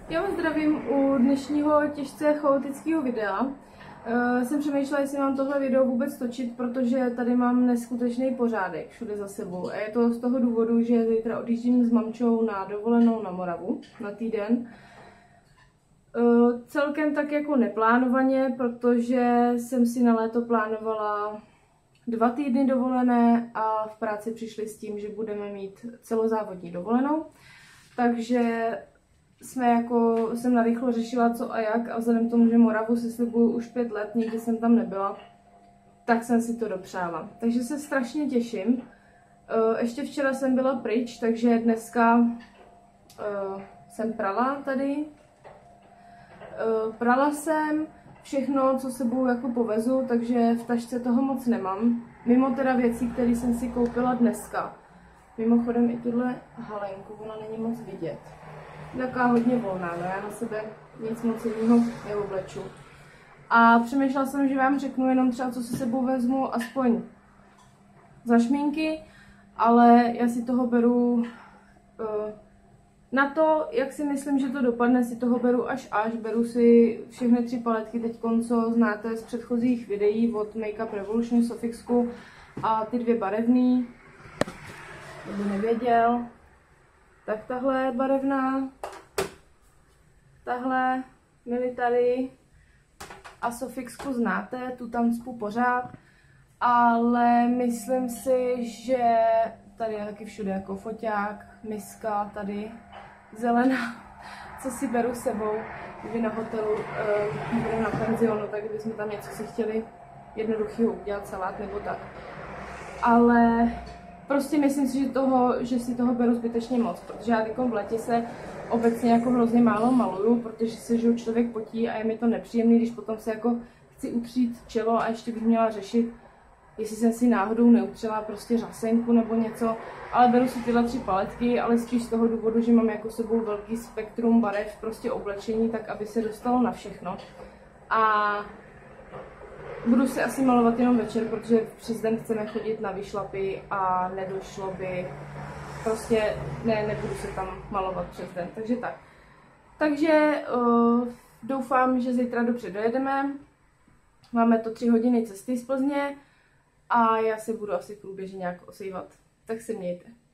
Já vás zdravím u dnešního těžce chaotického videa. Jsem přemýšlela, jestli mám tohle video vůbec točit, protože tady mám neskutečný pořádek všude za sebou. A je to z toho důvodu, že zítra odjíždím s mamčou na dovolenou na Moravu na týden. Celkem tak jako neplánovaně, protože jsem si na léto plánovala 2 týdny dovolené a v práci přišli s tím, že budeme mít celozávodní dovolenou. Takže jsem narychlo řešila co a jak a vzhledem k tomu, že Moravu si slibuju už 5 let, nikdy jsem tam nebyla, tak jsem si to dopřála. Takže se strašně těším. Ještě včera jsem byla pryč, takže dneska jsem prala tady. Prala jsem všechno, co sebou jako povezu, takže v tašce toho moc nemám. Mimo teda věcí, které jsem si koupila dneska. Mimochodem i tuhle halenku, ona není moc vidět. Taková hodně volná, no já na sebe nic moc jiného neobleču. A přemýšlela jsem, že vám řeknu jenom třeba, co si sebou vezmu, aspoň za šminky, ale já si toho beru na to, jak si myslím, že to dopadne, si toho beru až. Beru si všechny 3 paletky teď, co znáte z předchozích videí od Makeup Revolution Sofixku a ty 2 barevný, kdo nevěděl. Tak tahle je barevná, tahle Military a Sofixku znáte, tu tam cpu pořád, ale myslím si, že tady je taky všude jako foťák, miska, tady zelená, co si beru sebou, kdyby na hotelu budeme na penzionu, tak kdybychom tam něco si chtěli jednoduchého udělat, salát nebo tak. Ale prostě myslím si, že si toho beru zbytečně moc, protože já v létě se obecně jako hrozně málo maluju, protože se že člověk potí a je mi to nepříjemný, když potom se jako chci utřít čelo a ještě bych měla řešit, jestli jsem si náhodou neutřela prostě řasenku nebo něco, ale beru si tyhle 3 paletky, ale spíš z toho důvodu, že mám jako sebou velký spektrum barev prostě oblečení, tak aby se dostalo na všechno. A budu si asi malovat jenom večer, protože přes den chceme chodit na výšlapy a nedošlo by, prostě nebudu se tam malovat přes den, takže tak. Takže doufám, že zítra dobře dojedeme, máme to 3 hodiny cesty z Plzně a já se budu asi průběžně nějak osejvat, tak se mějte.